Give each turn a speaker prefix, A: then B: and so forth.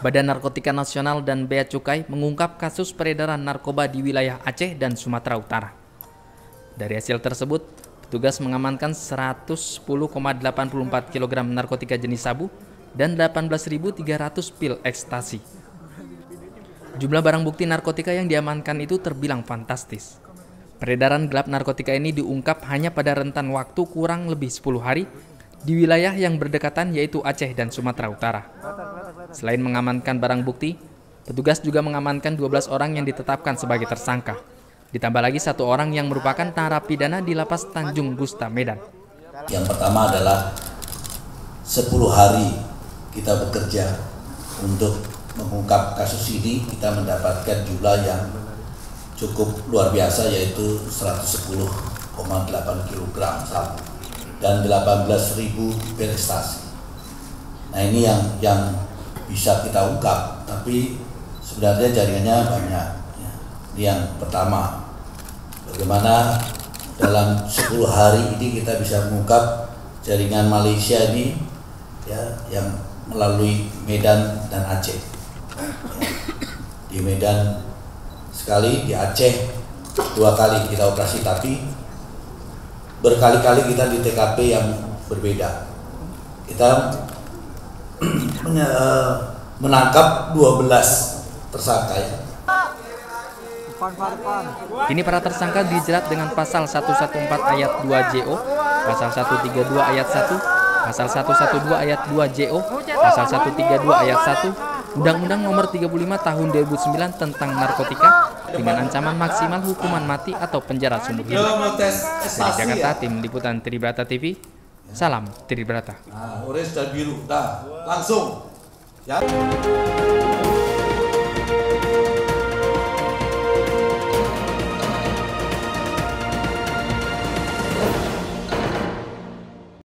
A: Badan Narkotika Nasional dan Bea Cukai mengungkap kasus peredaran narkoba di wilayah Aceh dan Sumatera Utara. Dari hasil tersebut, petugas mengamankan 110,84 kg narkotika jenis sabu dan 18.300 pil ekstasi. Jumlah barang bukti narkotika yang diamankan itu terbilang fantastis. Peredaran gelap narkotika ini diungkap hanya pada rentan waktu kurang lebih 10 hari di wilayah yang berdekatan yaitu Aceh dan Sumatera Utara. Selain mengamankan barang bukti, petugas juga mengamankan 12 orang yang ditetapkan sebagai tersangka. Ditambah lagi 1 orang yang merupakan narapidana di Lapas Tanjung Gusta, Medan.
B: Yang pertama adalah 10 hari kita bekerja untuk mengungkap kasus ini. Kita mendapatkan jumlah yang cukup luar biasa, yaitu 110,8 kg sabu dan 18.000 pil ekstasi. Nah, ini yang bisa kita ungkap, tapi sebenarnya jaringannya banyak. Ini yang pertama, bagaimana dalam 10 hari ini kita bisa mengungkap jaringan Malaysia ini yang melalui Medan dan Aceh. Di Medan sekali, di Aceh 2 kali kita operasi, tapi berkali-kali kita di TKP yang berbeda. Kita menangkap 12 tersangka ya.
A: Kini para tersangka dijerat dengan pasal 114 ayat 2 JO, pasal 132 ayat 1, pasal 112 ayat 2 JO, pasal 132 ayat 1, Undang-Undang Nomor 35 Tahun 2009 tentang narkotika dengan ancaman maksimal hukuman mati atau penjara seumur hidup. Dari Jakarta, tim liputan Tribrata TV, salam Tribrata.
B: Nah, orange dan biru, langsung. Ya.